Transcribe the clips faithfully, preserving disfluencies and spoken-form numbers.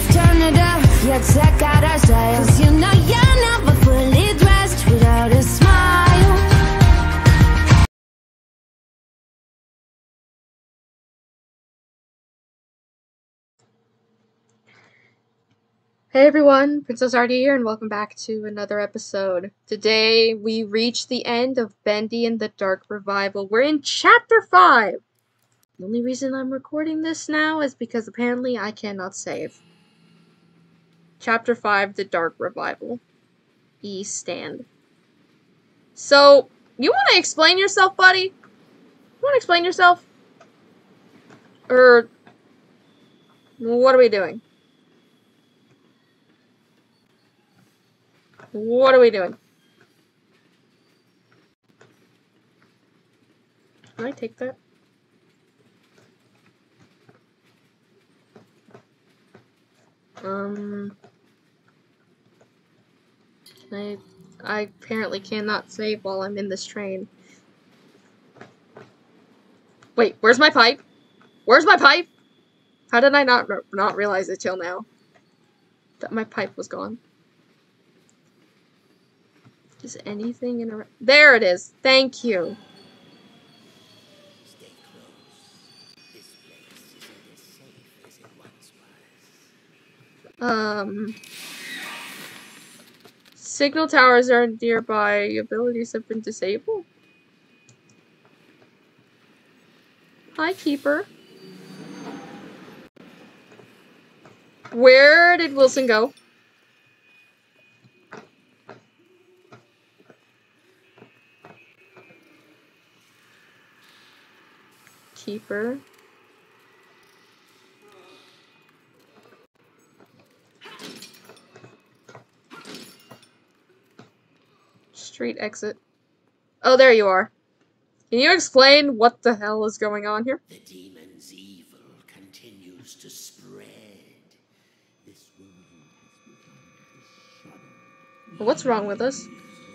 Let's turn it up, yeah, check out our style. Cause you know you're never fully dressed without a smile. Hey everyone, Princess Artie here, and welcome back to another episode. Today, we reach the end of Bendy and the Dark Revival. We're in Chapter five! The only reason I'm recording this now is because apparently I cannot save. Chapter five, The Dark Revival. E stand. So, you want to explain yourself, buddy? You want to explain yourself? Or, what are we doing? What are we doing? Can I take that? Um... I, I apparently cannot save while I'm in this train. Wait, where's my pipe? Where's my pipe? How did I not not realize it till now? That my pipe was gone. Is anything in a... There it is! Thank you! Stay close. This place isn't as safe as it once was. Um... Signal towers are nearby. Abilities have been disabled. Hi, Keeper. Where did Wilson go? Keeper. Street exit. Oh, there you are. Can you explain what the hell is going on here? The demon's evil continues to spread. This wound has begun to shudder. What's wrong with us?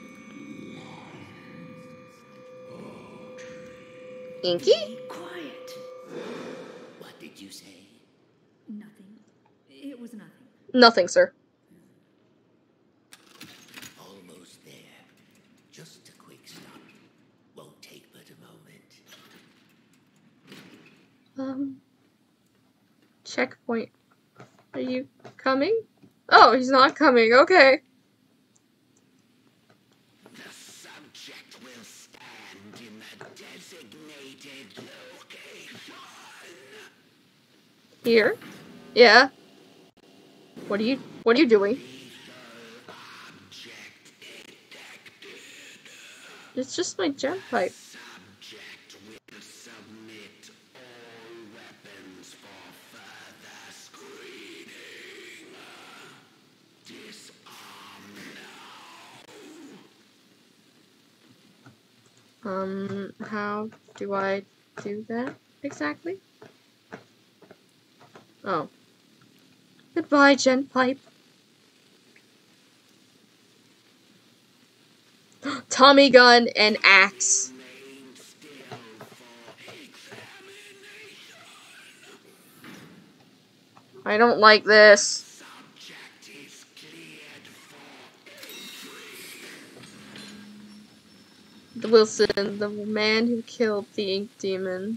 Inky? Quiet. What did you say? Nothing. It was nothing. Nothing, sir. Almost there. Just a quick stop. Won't take but a moment. Um. Checkpoint. Are you coming? Oh, he's not coming. Okay. The subject will stand in the designated location. Here? Yeah. What are you what are you doing? It's just my gem pipe. Subject will submit all weapons for further screening. Disarm now. Um, how do I do that exactly? Oh. Goodbye, Gen Pipe. Tommy gun and axe. Remain still for examination. I don't like this. Subject is cleared for entry. The Wilson, the man who killed the ink demon.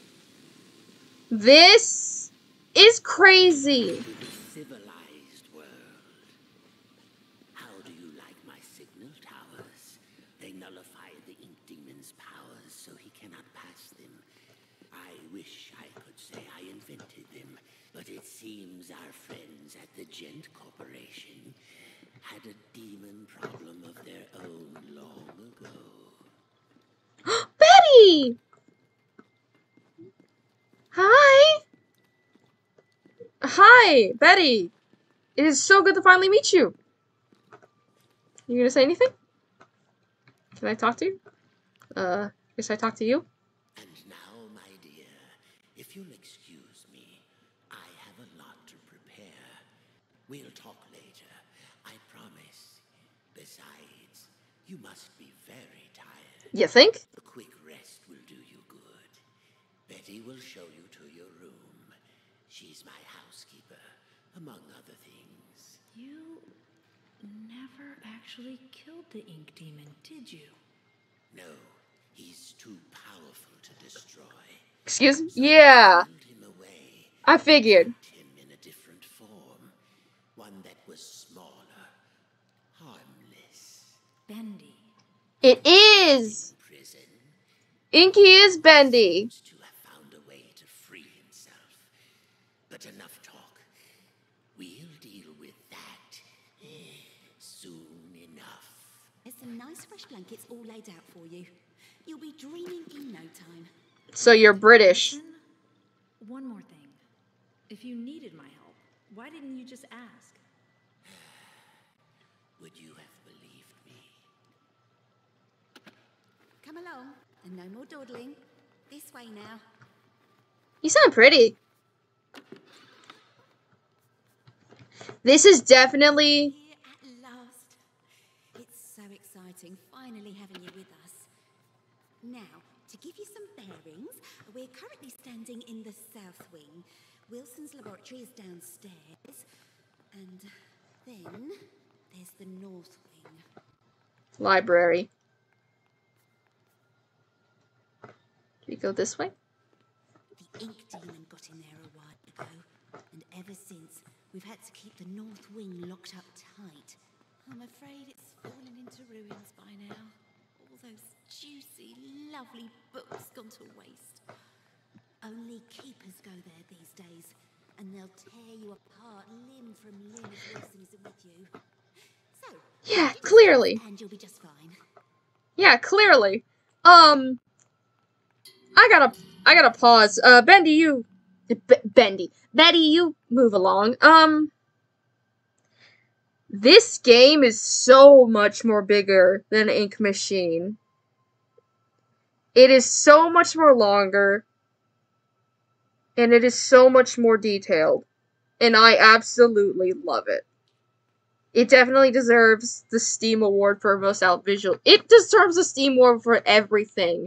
This is crazy. To the civilized world. How do you like my signal towers? They nullify the ink demon's powers so he cannot pass them. I wish I could say I invented them, but it seems our friends at the Gent Corporation had a demon problem of their own long ago. Betty! Hi! Hi, Betty! It is so good to finally meet you. You gonna say anything? Can I talk to you? Uh, guess I talk to you? And now, my dear, if you'll excuse me, I have a lot to prepare. We'll talk later, I promise. Besides, you must be very tired. You think? A quick rest will do you good. Betty will show you to your room. She's my housekeeper, among other things. You never actually killed the ink demon, did you? No, he's too powerful to destroy. Excuse me? So Yeah. I sealed him away, I figured. trapped him in a different form, one that was smaller, harmless. Bendy. It is! Prison. Inky is Bendy. Seems to have found a way to free himself. But enough talk. We'll deal with that eh, soon enough. There's some nice fresh blankets all laid out for you. You'll be dreaming in no time. So you're British. Wilson, one more thing. If you needed my help, why didn't you just ask? Would you have believed me? Come along, and no more dawdling. This way now. You sound pretty. This is definitely... Here at last. It's so exciting finally having you with us. Now, to give you some bearings, we're currently standing in the south wing. Wilson's laboratory is downstairs. And then there's the north wing. library. Do we go this way? The ink demon got in there a while ago, and ever since, we've had to keep the north wing locked up tight. I'm afraid it's fallen into ruins by now. All those juicy, lovely books gone to waste. Only keepers go there these days, and they'll tear you apart limb from limb if Wilson isn't with you. So, Yeah, clearly. and you'll be just fine. Yeah, clearly. Um, I gotta, I gotta pause. Uh, Bendy, you, B Bendy, Betty, you move along. Um, this game is so much more bigger than Ink Machine. It is so much more longer, and it is so much more detailed, and I absolutely love it. It definitely deserves the Steam Award for most out visual. It deserves a Steam Award for everything.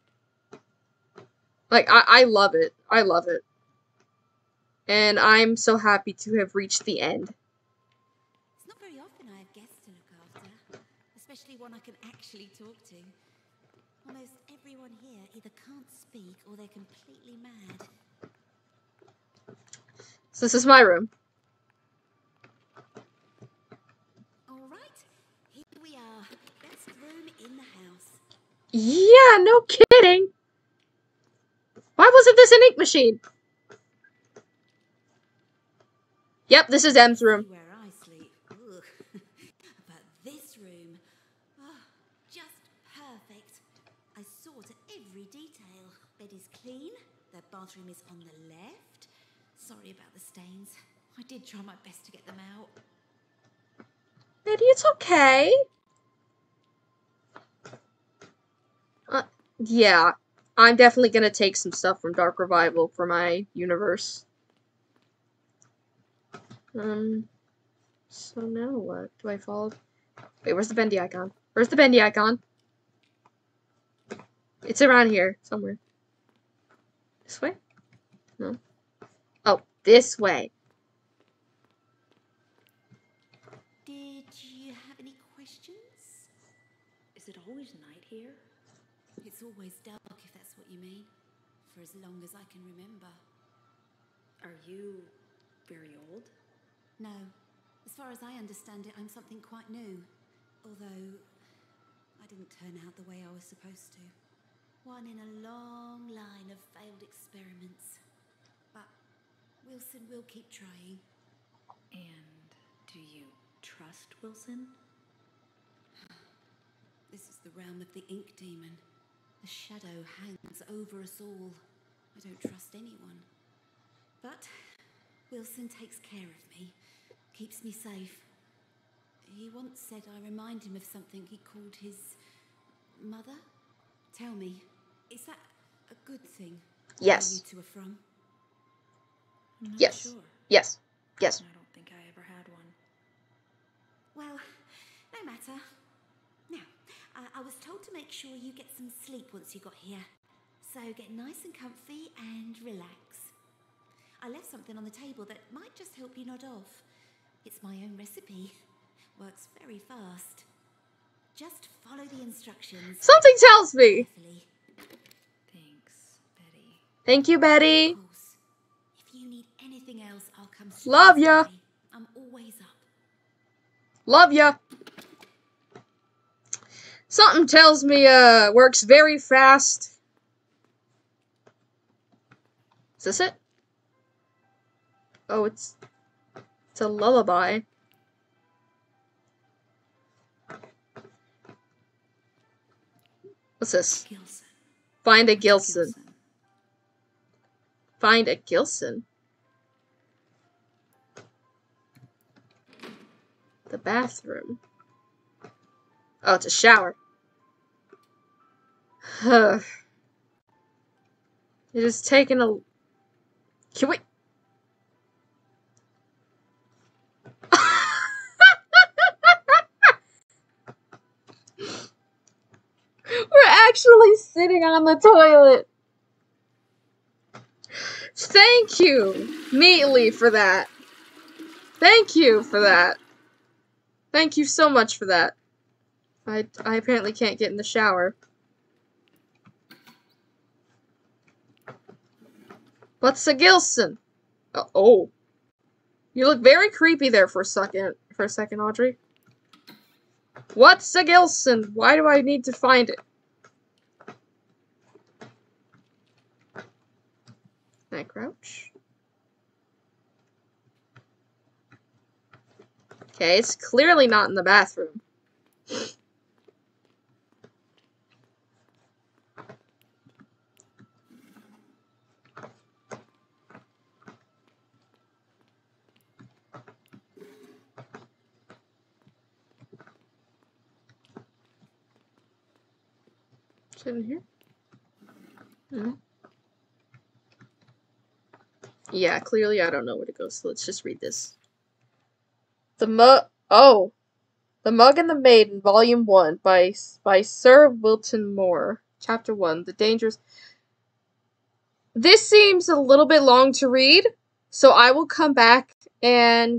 Like, I, I love it. I love it. And I'm so happy to have reached the end. It's not very often I have guests to look after, especially one I can actually talk to. Almost everyone here either can't speak or they're completely mad. So this is my room. All right, here we are. Best room in the house. Yeah, no kidding. Why wasn't this an ink machine? Yep, this is M's room. Where I sleep. Ugh. But this room, oh, just perfect. I saw to every detail. Bed is clean. The bathroom is on the left. Sorry about the stains. I did try my best to get them out. Betty, it's okay. Uh, yeah. I'm definitely gonna take some stuff from Dark Revival for my universe. Um, so now what? Do I follow? Wait, where's the Bendy icon? Where's the Bendy icon? It's around here, somewhere. This way? No. Oh, this way. Did you have any questions? Is it always night here? It's always dark, if that's what you mean. For as long as I can remember. Are you very old? No. As far as I understand it, I'm something quite new. Although, I didn't turn out the way I was supposed to. One in a long line of failed experiments. But Wilson will keep trying. And do you trust Wilson? This is the realm of the ink demon. The shadow hangs over us all. I don't trust anyone. But Wilson takes care of me, keeps me safe. He once said I remind him of something he called his mother. Tell me, is that a good thing? Yes. You two are from? I'm not Yes. sure. Yes. Yes. I don't think I ever had one. Well, no matter. Now, uh, I was told to make sure you get some sleep once you got here. So get nice and comfy and relax. I left something on the table that might just help you nod off. It's my own recipe. Works very fast. Just follow the instructions. Something tells me. Carefully. Thanks, Betty. Thank you, Betty. Of course. If you need anything else, I'll come straight Love ya. away. I'm always up. Love ya. Something tells me, uh, works very fast. Is this it? Oh, it's... It's a lullaby. What's this? Gilson. Find a What's Gilson. Gilson? Find a Gilson? The bathroom. Oh, it's a shower. It is taking a... Can we... We're actually sitting on the toilet. Thank you, Neatly, for that. Thank you for that. Thank you so much for that. I, I apparently can't get in the shower. What's a Gilson? Uh, oh. You look very creepy there for a second. For a second, Audrey. What's a Gilson? Why do I need to find it? Can I crouch? Okay, it's clearly not in the bathroom. Is it in here? No. Yeah, clearly I don't know where to go, so let's just read this. The mug. Oh. The Mug and the Maiden, Volume one, by, by Sir Wilton Moore. Chapter one, The Dangers. This seems a little bit long to read, so I will come back and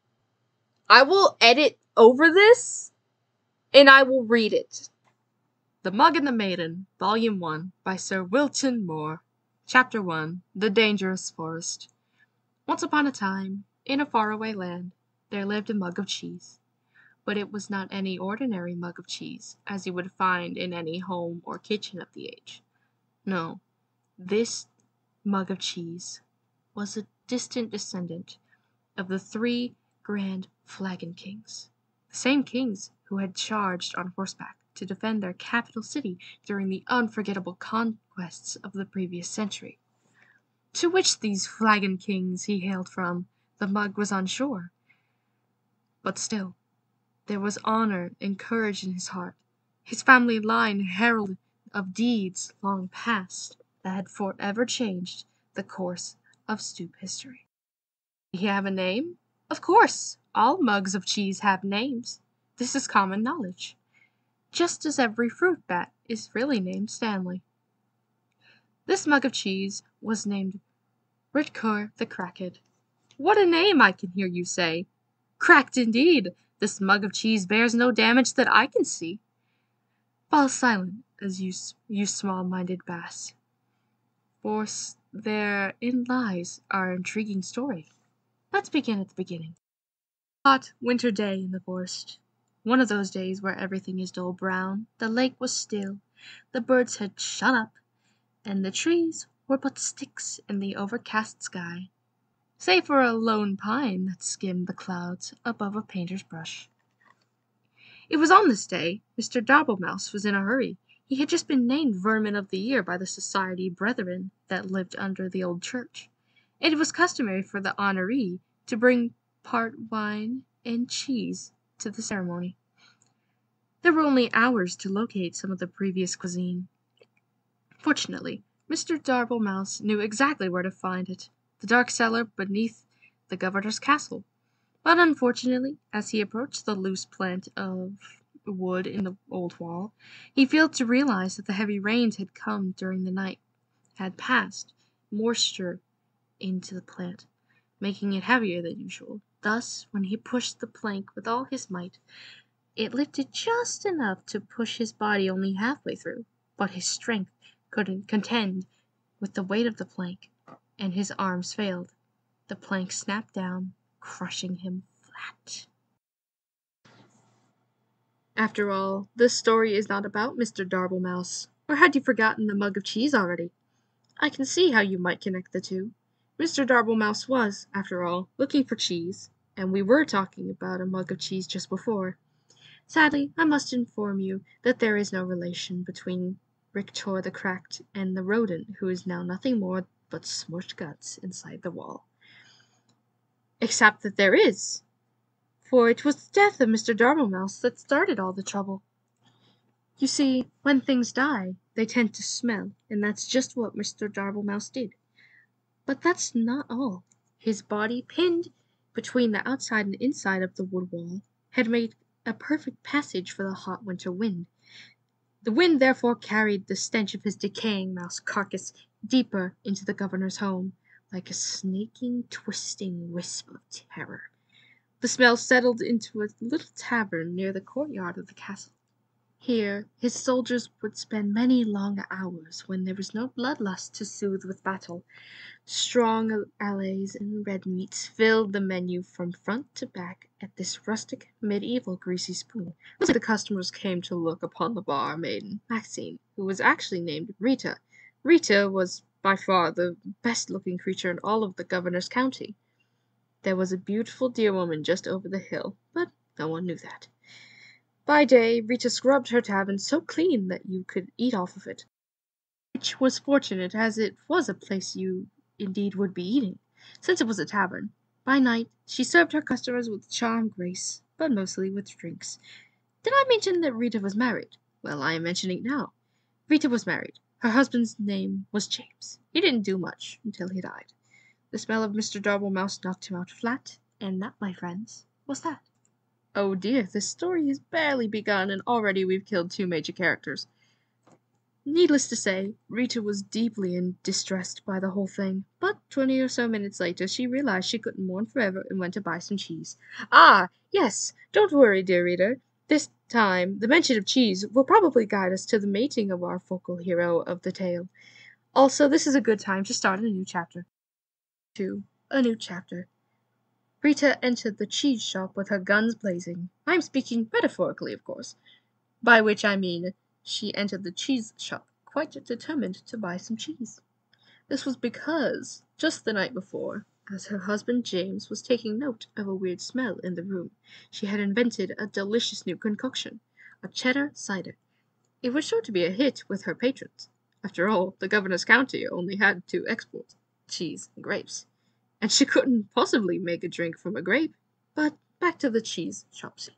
I will edit over this, and I will read it. The Mug and the Maiden, Volume one, by Sir Wilton Moore. Chapter one, The Dangerous Forest. Once upon a time, in a faraway land, there lived a mug of cheese. But it was not any ordinary mug of cheese, as you would find in any home or kitchen of the age. No, this mug of cheese was a distant descendant of the three grand flagon kings, the same kings who had charged on horseback to defend their capital city during the unforgettable conquests of the previous century. To which these flagon kings he hailed from, the mug was unsure. But still, there was honor and courage in his heart, his family line herald of deeds long past that had forever changed the course of Stoop history. Did he have a name? Of course, all mugs of cheese have names. This is common knowledge. Just as every fruit bat is really named Stanley. This mug of cheese was named Ritkur the Cracked. What a name, I can hear you say. Cracked indeed. This mug of cheese bears no damage that I can see. Fall silent as you, you small-minded bass, for therein lies our intriguing story. Let's begin at the beginning. Hot winter day in the forest. One of those days where everything is dull brown. The lake was still, the birds had shut up, and the trees were but sticks in the overcast sky, save for a lone pine that skimmed the clouds above a painter's brush. It was on this day Mister Daublemouse was in a hurry. He had just been named Vermin of the Year by the Society Brethren that lived under the old church, and it was customary for the honoree to bring part wine and cheese to the ceremony. There were only hours to locate some of the previous cuisine. Fortunately, Mister Daublemouse knew exactly where to find it, the dark cellar beneath the governor's castle. But unfortunately, as he approached the loose plant of wood in the old wall, he failed to realize that the heavy rains had come during the night, had passed, moisture into the plant, making it heavier than usual. Thus, when he pushed the plank with all his might, it lifted just enough to push his body only halfway through, but his strength couldn't contend with the weight of the plank, and his arms failed. The plank snapped down, crushing him flat. After all, this story is not about Mister Darblemouse. Or had you forgotten the mug of cheese already? I can see how you might connect the two. Mister Darblemouse was, after all, looking for cheese, and we were talking about a mug of cheese just before. Sadly, I must inform you that there is no relation between Rictor the Cracked and the rodent who is now nothing more but smushed guts inside the wall. Except that there is, for it was the death of Mister Darblemouse that started all the trouble. You see, when things die, they tend to smell, and that's just what Mister Darblemouse did. But that's not all. His body, pinned between the outside and inside of the wood wall, had made a perfect passage for the hot winter wind. The wind therefore carried the stench of his decaying mouse carcass deeper into the governor's home, like a snaking, twisting wisp of terror. The smell settled into a little tavern near the courtyard of the castle. Here his soldiers would spend many long hours when there was no bloodlust to soothe with battle. Strong ales and red meats filled the menu from front to back at this rustic, medieval greasy spoon. Mostly the customers came to look upon the barmaid, Maxine, who was actually named Rita. Rita was by far the best-looking creature in all of the governor's county. There was a beautiful deer woman just over the hill, but no one knew that. By day, Rita scrubbed her tavern so clean that you could eat off of it, which was fortunate, as it was a place you indeed would be eating, since it was a tavern. By night, she served her customers with charmed grace, but mostly with drinks. Did I mention that Rita was married? Well, I am mentioning it now. Rita was married. Her husband's name was James. He didn't do much until he died. The smell of Mister Darblemouse knocked him out flat, and that, my friends, was that. Oh dear, this story has barely begun, and already we've killed two major characters. Needless to say, Rita was deeply in distressed by the whole thing, but twenty or so minutes later she realized she couldn't mourn forever and went to buy some cheese. Ah, yes, don't worry, dear reader. This time, the mention of cheese will probably guide us to the mating of our focal hero of the tale. Also, this is a good time to start a new chapter. Two, a new chapter. Rita entered the cheese shop with her guns blazing. I am speaking metaphorically, of course, by which I mean she entered the cheese shop quite determined to buy some cheese. This was because, just the night before, as her husband James was taking note of a weird smell in the room, she had invented a delicious new concoction, a cheddar cider. It was sure to be a hit with her patrons. After all, the governor's county only had two exports, cheese and grapes, and she couldn't possibly make a drink from a grape. But back to the cheese shop scene.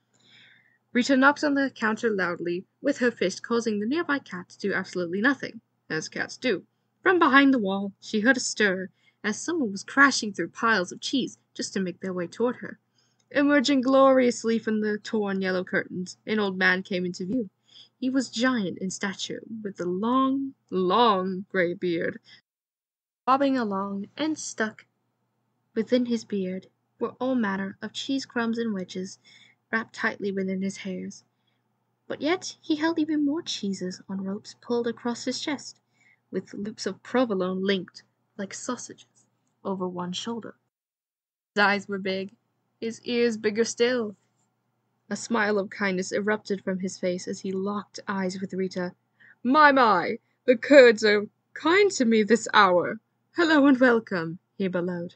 Rita knocked on the counter loudly with her fist, causing the nearby cat to do absolutely nothing, as cats do. From behind the wall, she heard a stir, as someone was crashing through piles of cheese just to make their way toward her. Emerging gloriously from the torn yellow curtains, an old man came into view. He was giant in stature, with a long, long gray beard. Bobbing along, and stuck within his beard were all manner of cheese crumbs and wedges, wrapped tightly within his hairs. But yet he held even more cheeses on ropes pulled across his chest, with loops of provolone linked, like sausages, over one shoulder. His eyes were big, his ears bigger still. A smile of kindness erupted from his face as he locked eyes with Rita. "My, my, the Kurds are kind to me this hour. Hello and welcome," he bellowed.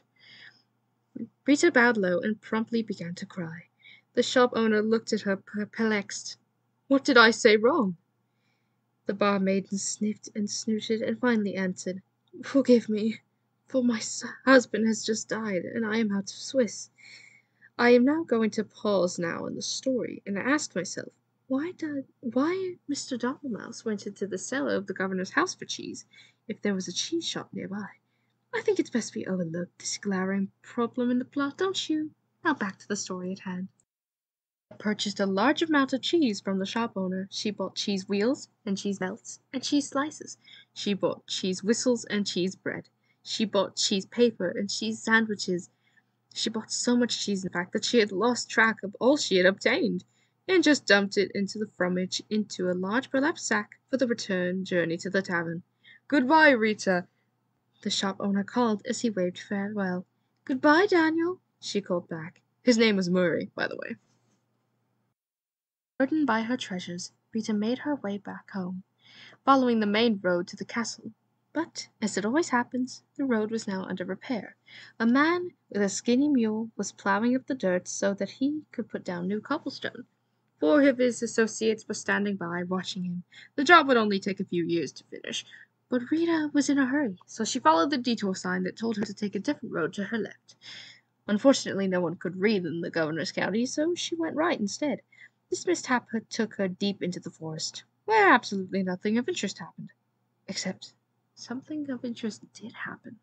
Rita bowed low and promptly began to cry. The shop owner looked at her perplexed. "What did I say wrong?" The barmaiden sniffed and snooted and finally answered, "Forgive me, for my husband has just died and I am out of Swiss. I am now going to pause now in the story and ask myself why did why Mister Darblemouse went into the cellar of the governor's house for cheese if there was a cheese shop nearby. I think it's best we overlook this glaring problem in the plot, don't you? Now back to the story at hand. Purchased a large amount of cheese from the shop owner. She bought cheese wheels and cheese melts and cheese slices. She bought cheese whistles and cheese bread. She bought cheese paper and cheese sandwiches. She bought so much cheese, in fact, that she had lost track of all she had obtained, and just dumped it into the fromage into a large burlap sack for the return journey to the tavern. "Goodbye, Rita," the shop owner called as he waved farewell. "Goodbye, Daniel," she called back. His name was Murray, by the way. Burdened by her treasures, Rita made her way back home, following the main road to the castle. But, as it always happens, the road was now under repair. A man with a skinny mule was plowing up the dirt so that he could put down new cobblestone. Four of his associates were standing by, watching him. The job would only take a few years to finish, but Rita was in a hurry, so she followed the detour sign that told her to take a different road to her left. Unfortunately, no one could read in the governor's county, so she went right instead. This mishap took her deep into the forest, where absolutely nothing of interest happened. Except something of interest did happen.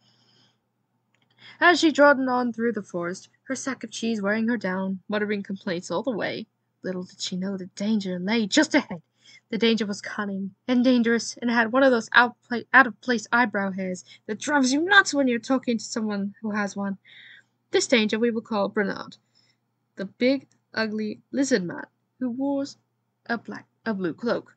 As she trod on through the forest, her sack of cheese wearing her down, muttering complaints all the way, little did she know that danger lay just ahead. The danger was cunning and dangerous, and had one of those out-of-place eyebrow hairs that drives you nuts when you're talking to someone who has one. This danger we will call Bernard, the big, ugly lizard man who wore a black, a blue cloak.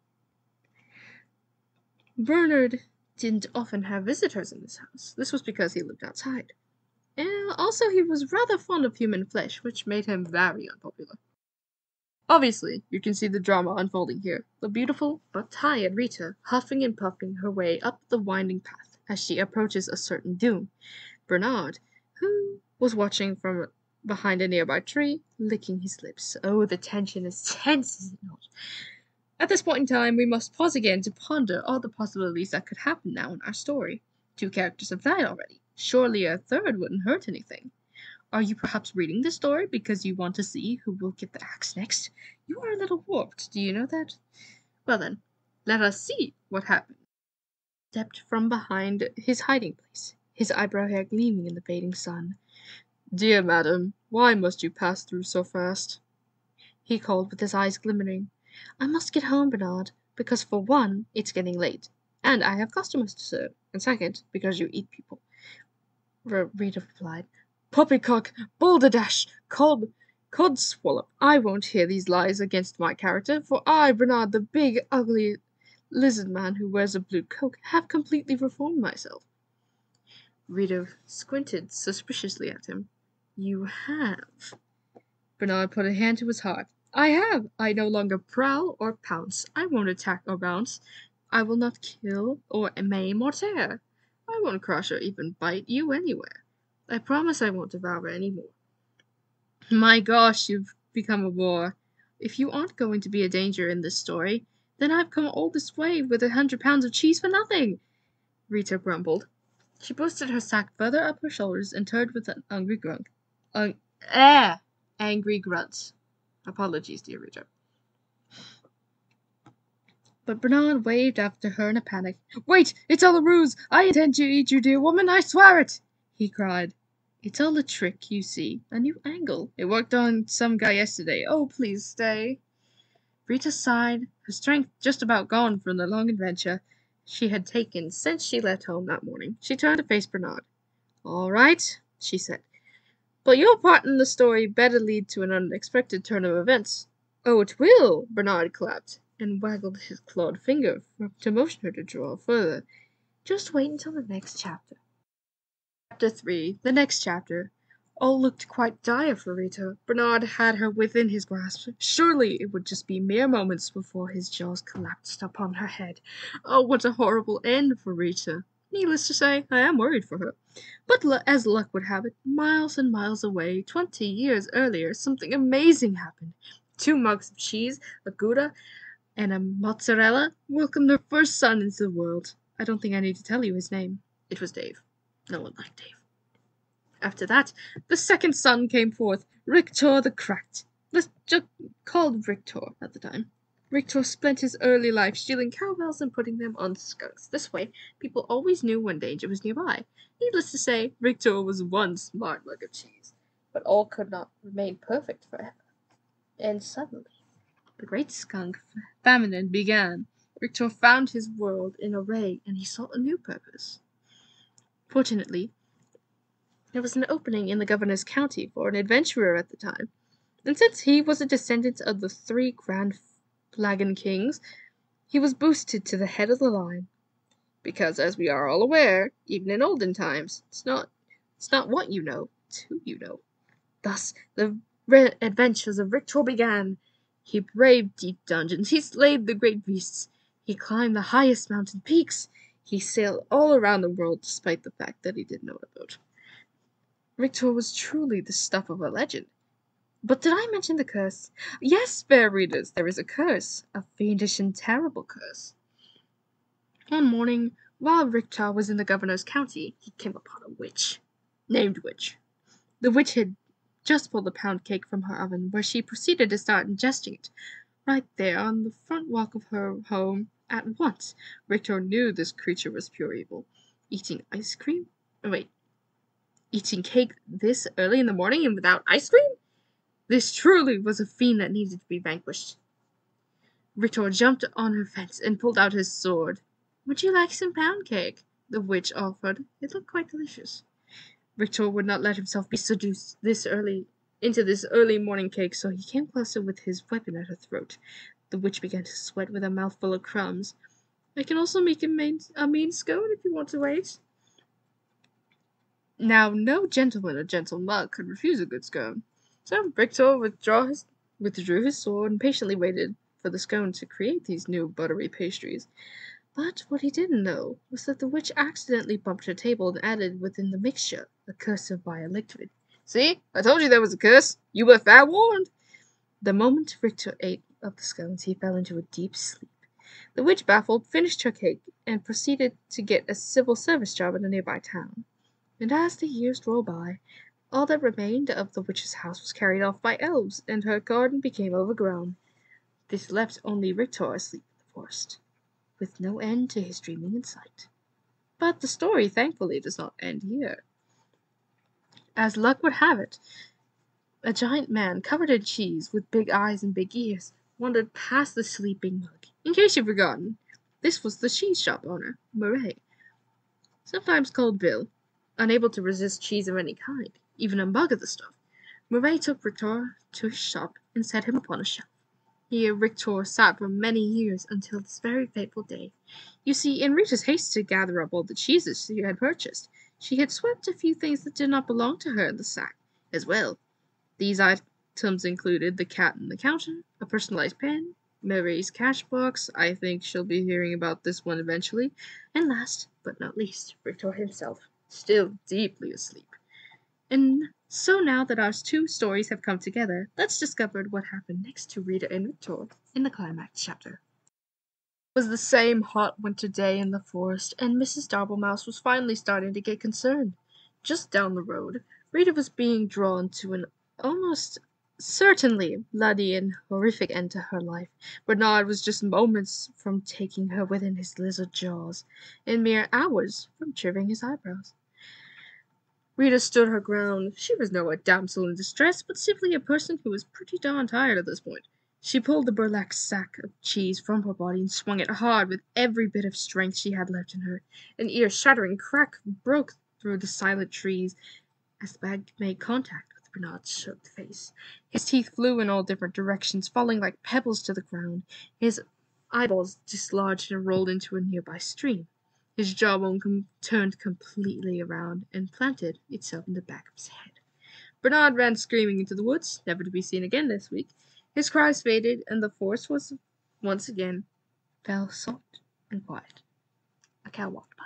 Bernard didn't often have visitors in his house. This was because he lived outside. And also he was rather fond of human flesh, which made him very unpopular. Obviously, you can see the drama unfolding here. The beautiful but tired Rita huffing and puffing her way up the winding path as she approaches a certain doom. Bernard, who was watching from behind a nearby tree, licking his lips. Oh, the tension is tense, is it not? At this point in time, we must pause again to ponder all the possibilities that could happen now in our story. Two characters have died already. Surely a third wouldn't hurt anything. Are you perhaps reading this story because you want to see who will get the axe next? You are a little warped, do you know that? Well then, let us see what happened. He stepped from behind his hiding place, his eyebrow hair gleaming in the fading sun. "Dear madam, why must you pass through so fast?" he called with his eyes glimmering. "I must get home, Bernard, because for one, it's getting late, and I have customers to serve, and second, because you eat people." R- Rita replied, "Poppycock, balderdash, cod, codswallop, I won't hear these lies against my character, for I, Bernard, the big, ugly lizard man who wears a blue coat, have completely reformed myself." Rita squinted suspiciously at him. "You have?" Bernard put a hand to his heart. "I have. I no longer prowl or pounce. I won't attack or bounce. I will not kill or maim or tear. I won't crush or even bite you anywhere. I promise I won't devour any more." "My gosh, you've become a bore. If you aren't going to be a danger in this story, then I've come all this way with a hundred pounds of cheese for nothing," Rita grumbled. She boosted her sack further up her shoulders and turned with an angry grunt. Uh, ah, angry grunt. Apologies, dear Rita. But Bernard waved after her in a panic. "Wait! It's all a ruse! I intend to eat you, dear woman! I swear it!" he cried. "It's all a trick, you see. A new angle. It worked on some guy yesterday. Oh, please stay." Rita sighed, her strength just about gone from the long adventure she had taken since she left home that morning. She turned to face Bernard. "All right," she said. "But your part in the story better lead to an unexpected turn of events." "Oh, it will!" Bernard clapped, and waggled his clawed finger to motion her to draw further. "Just wait until the next chapter." Chapter three. The next chapter. All looked quite dire for Rita. Bernard had her within his grasp. Surely it would just be mere moments before his jaws collapsed upon her head. Oh, what a horrible end for Rita. Needless to say, I am worried for her. But as luck would have it, miles and miles away, twenty years earlier, something amazing happened. Two mugs of cheese, a Gouda, and a mozzarella welcomed their first son into the world. I don't think I need to tell you his name. It was Dave. No one liked Dave. After that, the second son came forth, Rictor the Cracked. Let's just called Rictor at the time. Rictor spent his early life stealing cowbells and putting them on skunks. This way, people always knew when danger was nearby. Needless to say, Rictor was one smart mug of cheese. But all could not remain perfect forever. And suddenly, the great skunk famine began. Rictor found his world in array, and he sought a new purpose. Fortunately, there was an opening in the governor's county for an adventurer at the time, and since he was a descendant of the three grand flagon kings, he was boosted to the head of the line. Because, as we are all aware, even in olden times, it's not it's not what you know, it's who you know. Thus, the adventures of Victor began. He braved deep dungeons, he slayed the great beasts, he climbed the highest mountain peaks, he sailed all around the world despite the fact that he didn't know a boat. Victor was truly the stuff of a legend. But did I mention the curse? Yes, fair readers, there is a curse, a fiendish and terrible curse. One morning, while Victor was in the governor's county, he came upon a witch, named Witch. The witch had just pulled a pound cake from her oven, where she proceeded to start ingesting it, right there on the front walk of her home. At once, Victor knew this creature was pure evil. Eating ice cream? Oh, wait. Eating cake this early in the morning and without ice cream? This truly was a fiend that needed to be vanquished. Victor jumped on her fence and pulled out his sword. "Would you like some pound cake?" the witch offered. It looked quite delicious. Victor would not let himself be seduced this early into this early morning cake, so he came closer with his weapon at her throat. The witch began to sweat with a mouthful of crumbs. "I can also make a mean, a mean scone if you want to wait." Now, no gentleman or gentle mug could refuse a good scone, so Victor withdraw his, withdrew his sword and patiently waited for the scone to create these new buttery pastries. But what he didn't know was that the witch accidentally bumped her table and added within the mixture a curse of vile liquid. "See, I told you there was a curse. You were fair warned." The moment Victor ate of the scones, he fell into a deep sleep. The witch, baffled, finished her cake and proceeded to get a civil service job in a nearby town. And as the years rolled by, all that remained of the witch's house was carried off by elves, and her garden became overgrown. This left only Victor asleep in the forest, with no end to his dreaming in sight. But the story, thankfully, does not end here. As luck would have it, a giant man covered in cheese, with big eyes and big ears, wandered past the sleeping mug. In case you've forgotten, this was the cheese shop owner, Murray, sometimes called Bill. Unable to resist cheese of any kind, even a mug of the stuff, Murray took Victor to his shop and set him upon a shelf. Here Victor sat for many years until this very fateful day. You see, in Rita's haste to gather up all the cheeses she had purchased, she had swept a few things that did not belong to her in the sack as well. These items included the cat on the counter, a personalized pen, Murray's cash box — I think she'll be hearing about this one eventually — and last but not least, Victor himself, still deeply asleep. And so now that our two stories have come together, let's discover what happened next to Rita and Victor in the climax chapter. It was the same hot winter day in the forest, and Missus Darblemouse was finally starting to get concerned. Just down the road, Rita was being drawn to an almost certainly bloody and horrific end to her life. Bernard was just moments from taking her within his lizard jaws, and mere hours from trimming his eyebrows. Rita stood her ground. She was no damsel in distress, but simply a person who was pretty darn tired at this point. She pulled the burlap sack of cheese from her body and swung it hard with every bit of strength she had left in her. An ear-shattering crack broke through the silent trees as the bag made contact with Bernard's choked face. His teeth flew in all different directions, falling like pebbles to the ground. His eyeballs dislodged and rolled into a nearby stream. His jawbone com- turned completely around and planted itself in the back of his head. Bernard ran screaming into the woods, never to be seen again this week. His cries faded, and the forest was once again fell soft and quiet. A cow walked by.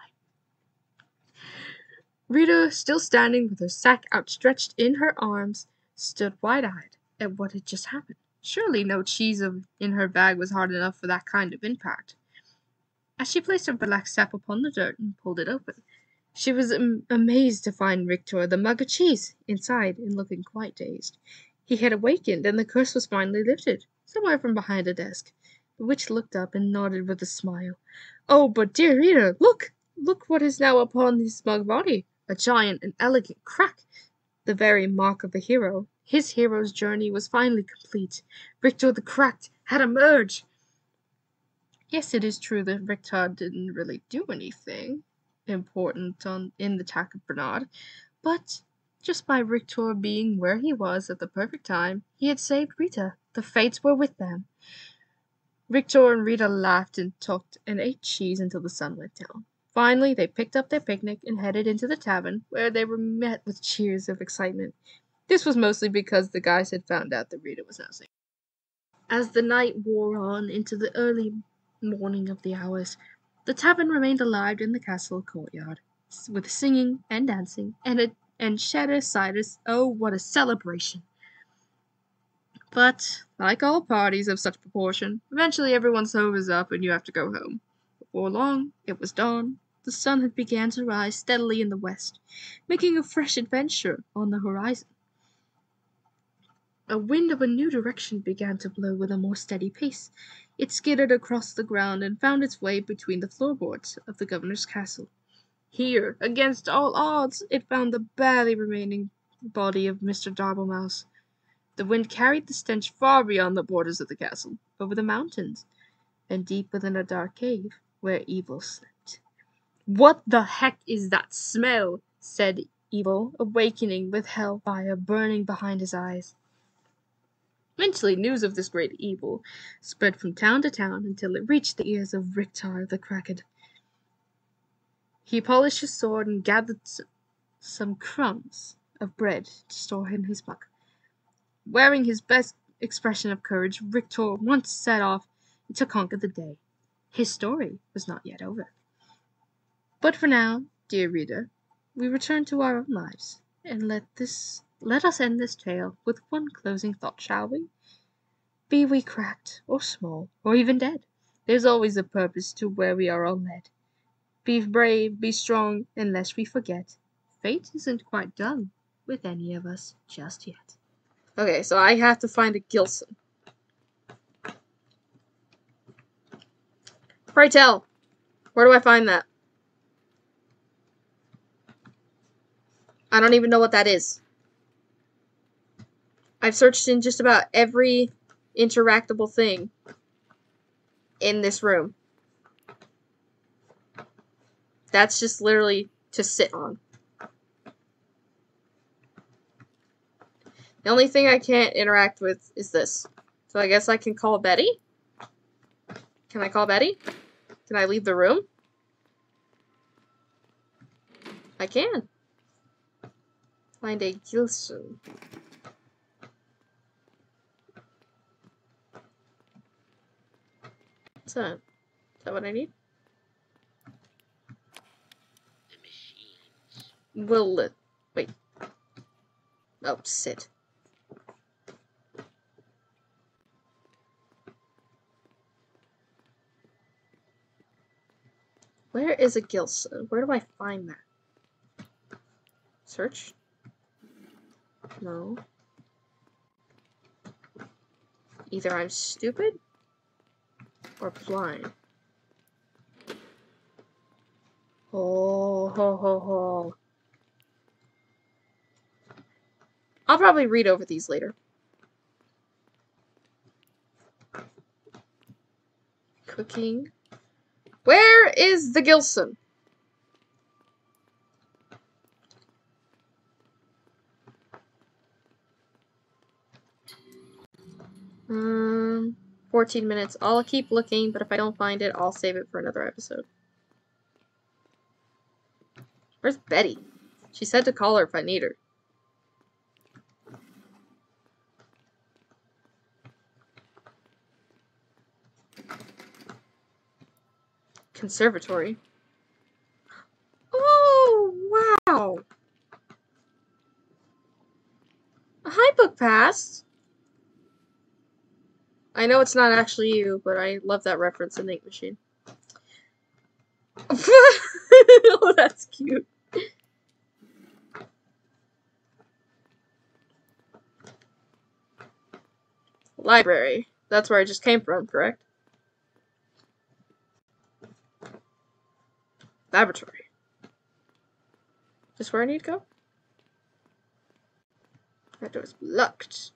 Rita, still standing with her sack outstretched in her arms, stood wide-eyed at what had just happened. Surely no cheese of, in her bag was hard enough for that kind of impact. As she placed her black sack upon the dirt and pulled it open, she was am- amazed to find Victor, the mug of cheese, inside and looking quite dazed. He had awakened, and the curse was finally lifted, somewhere from behind a desk. The witch looked up and nodded with a smile. "Oh, but dear Rita, look! Look what is now upon his smug body! A giant and elegant crack! The very mark of the hero. His hero's journey was finally complete. Victor the Cracked had emerged!" Yes, it is true that Victor didn't really do anything. important on in the attack of Bernard, but just by Victor being where he was at the perfect time, he had saved Rita. The fates were with them. Victor and Rita laughed and talked and ate cheese until the sun went down. Finally, they picked up their picnic and headed into the tavern, where they were met with cheers of excitement. This was mostly because the guys had found out that Rita was now safe. As the night wore on into the early morning of the hours, the tavern remained alive in the castle courtyard, with singing and dancing, and a and shatter ciders. Oh, what a celebration! But, like all parties of such proportion, eventually everyone sobers up and you have to go home. Before long, it was dawn. The sun had begun to rise steadily in the west, making a fresh adventure on the horizon. A wind of a new direction began to blow with a more steady pace. It skidded across the ground and found its way between the floorboards of the governor's castle. Here, against all odds, it found the barely remaining body of Mister Darblemouse. The wind carried the stench far beyond the borders of the castle, over the mountains, and deep within a dark cave where Evil slept. "What the heck is that smell?" said Evil, awakening with hellfire burning behind his eyes. Eventually, news of this great evil spread from town to town until it reached the ears of Rictar the Cracked. He polished his sword and gathered some crumbs of bread to store in his pack. Wearing his best expression of courage, Rictar once set off to conquer the day. His story was not yet over. But for now, dear reader, we return to our own lives, and let this let us end this tale with one closing thought, shall we? Be we cracked, or small, or even dead, there's always a purpose to where we are all led. Be brave, be strong, and lest we forget, fate isn't quite done with any of us just yet. Okay, so I have to find a Gilson. Pray tell, where do I find that? I don't even know what that is. I've searched in just about every interactable thing in this room. That's just literally to sit on. The only thing I can't interact with is this. So I guess I can call Betty? Can I call Betty? Can I leave the room? I can. Find a Gilson. What's that? Is that what I need? The machines. Will it? Wait. Oh, sit. Where is a Gilson? Where do I find that? Search? No. Either I'm stupid or blind. Oh, ho, ho, ho. I'll probably read over these later. Cooking. Where is the Gilson? Um, fourteen minutes. I'll keep looking, but if I don't find it, I'll save it for another episode. Where's Betty? She said to call her if I need her. Conservatory. Oh, wow. Hi, Book Pass. I know it's not actually you, but I love that reference in Ink Machine. Oh, that's cute. Library. That's where I just came from, correct? Laboratory. Just where I need to go? That door's locked.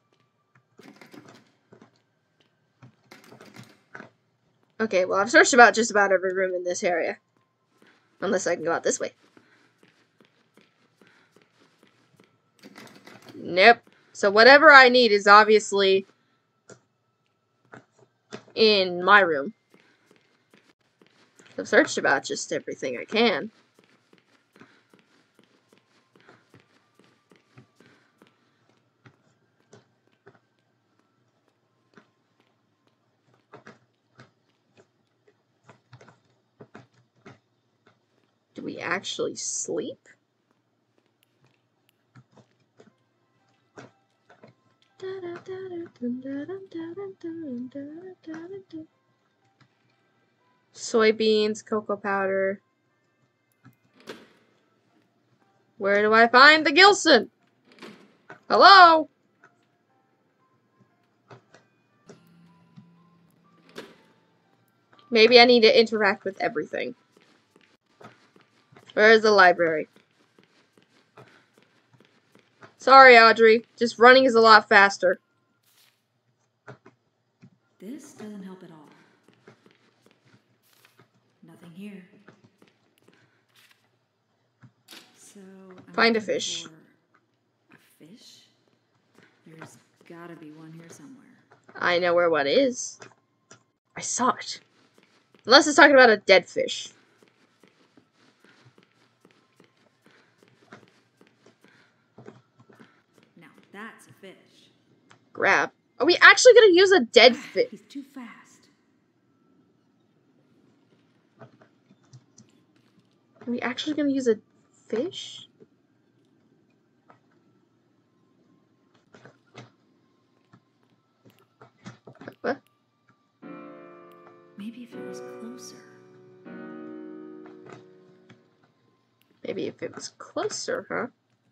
Okay, well, I've searched about just about every room in this area. Unless I can go out this way. Nope. So whatever I need is obviously in my room. I've searched about just everything I can. Do we actually sleep? Soybeans, cocoa powder. Where do I find the Gilson? Hello? Maybe I need to interact with everything. Where is the library? Sorry, Audrey. Just running is a lot faster. This doesn't help at all. Nothing here. So I'm Find a looking fish. for a fish? There's gotta be one here somewhere. I know where one is. I saw it. Unless it's talking about a dead fish. Now that's a fish. Grab. Are we actually gonna use a dead fish? He's too fast. Are we actually gonna use a fish? What? Maybe if it was closer. Maybe if it was closer, huh?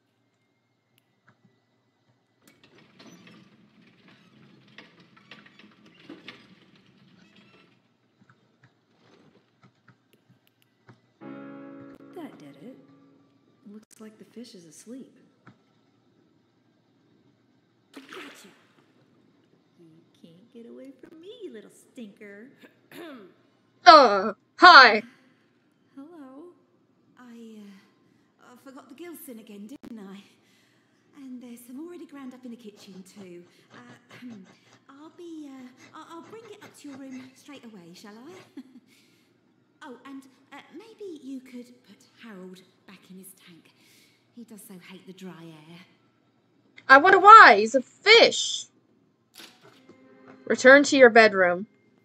That did it. Looks like the fish is asleep. Gotcha. You can't get away from me, you little stinker. Uh, hi. Hello. I, uh, I forgot the Gilson again, didn't I? And there's some already ground up in the kitchen too. Uh, I'll be, uh, I'll, I'll bring it up to your room straight away, shall I? Oh, and uh, maybe you could put Harold back in his tank. He does so hate the dry air. I wonder why. He's a fish. Return to your bedroom.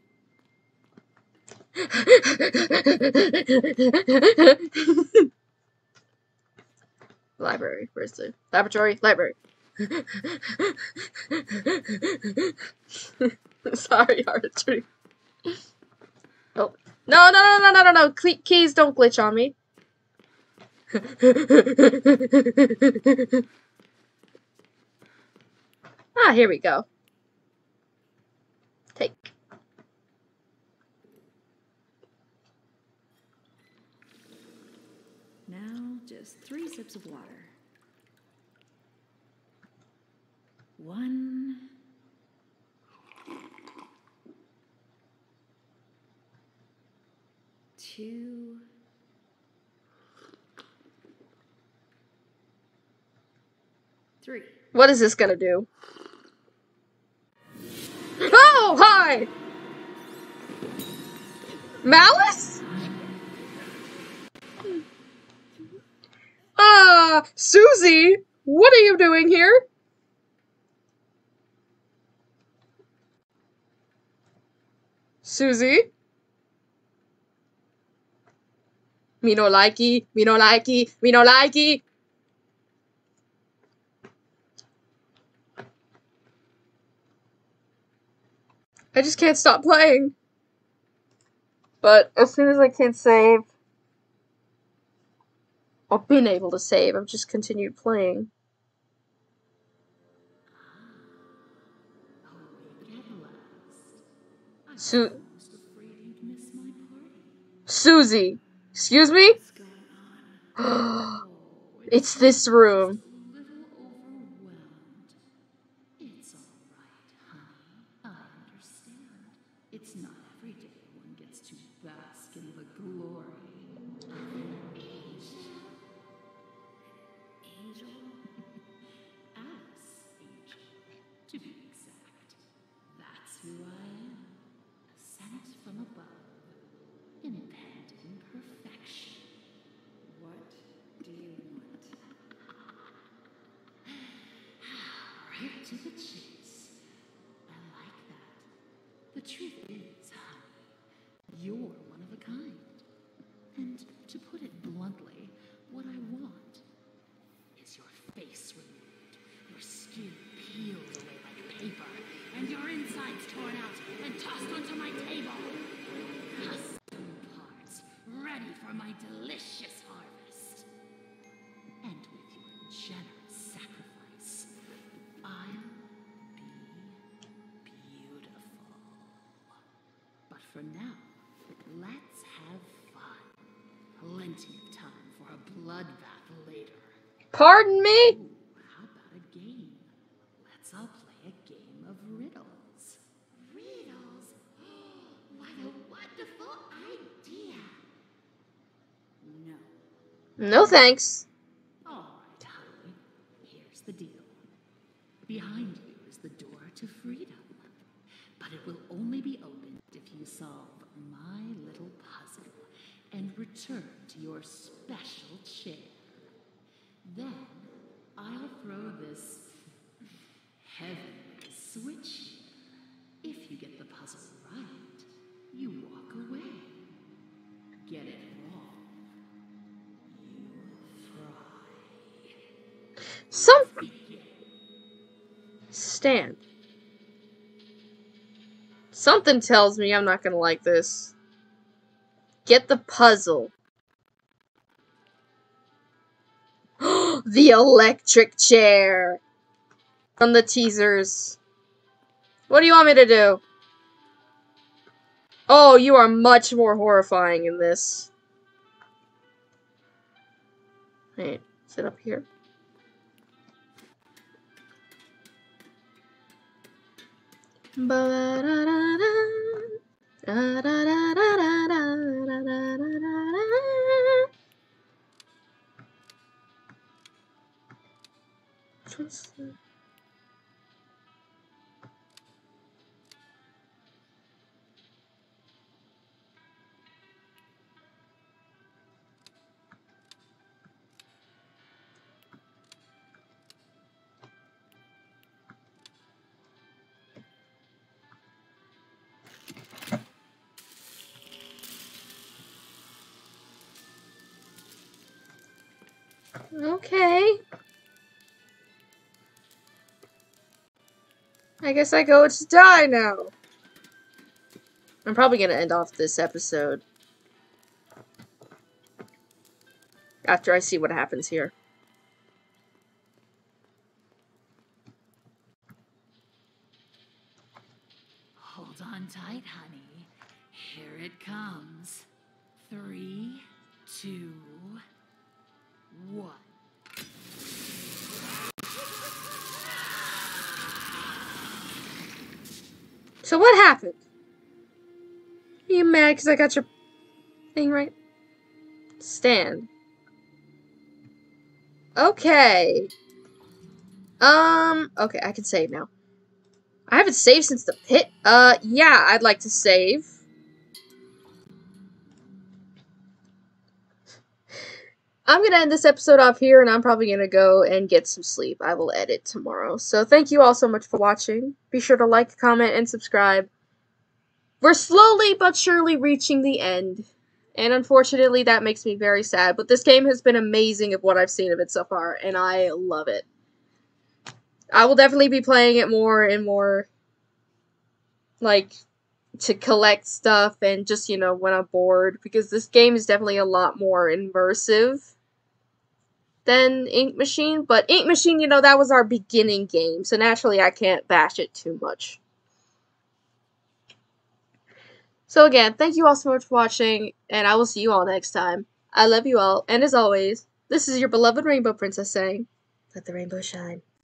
Library. Where's the laboratory? Library. Sorry, Archery. Oh. No, no, no, no, no, no, no. Cle keys don't glitch on me. Ah, here we go. Take. Now, just three sips of water. One. Two. Three. What is this gonna do? Oh, hi! Malice? Ah, uh, Susie, what are you doing here? Susie? Me no likey, me no likey, me no likey. I just can't stop playing. But as soon as I can save, or been able to save, I've just continued playing. Su- Susie, excuse me? It's this room. It's all right, honey. I understand. It's not every day one gets to bask in the glory of to the chase. I like that. The truth is, honey, you're one of a kind. And to put it bluntly, what I want is your face removed, your skin peeled away like paper, and your insides torn out and tossed onto my table. Custom parts, ready for my delicious harvest. And with your generous sacrifice, I'll be beautiful. But for now, let's have fun. Plenty of time for a bloodbath later. Pardon me? Ooh, how about a game? Let's all play a game of riddles. Riddles? What a wonderful idea. No. No thanks. All right, honey. Here's the deal. Behind you is the door to freedom. But it will only be opened if you solve my little puzzle and return to your special chair. Then I'll throw this heavenly switch. If you get the puzzle right, you walk away. Get it wrong, you fry. Some... Stand. Something tells me I'm not gonna like this. Get the puzzle. The electric chair. From the teasers. What do you want me to do? Oh, you are much more horrifying in this. Wait, is it up here? Which one's the... Okay. I guess I go to die now. I'm probably gonna end off this episode after I see what happens here. Hold on tight, honey. Here it comes. Three, two, one. So what happened? Are you mad because I got your thing right? Stand. Okay. Um, okay, I can save now. I haven't saved since the pit. Uh, yeah, I'd like to save. I'm gonna end this episode off here, and I'm probably gonna go and get some sleep. I will edit tomorrow. So thank you all so much for watching. Be sure to like, comment, and subscribe. We're slowly but surely reaching the end. And unfortunately, that makes me very sad. But this game has been amazing of what I've seen of it so far, and I love it. I will definitely be playing it more and more, like, to collect stuff and just, you know, when I'm bored. Because this game is definitely a lot more immersive than Ink Machine. But Ink Machine, you know, that was our beginning game. So naturally, I can't bash it too much. So again, thank you all so much for watching, and I will see you all next time. I love you all, and as always, this is your beloved Rainbow Princess saying, let the rainbow shine.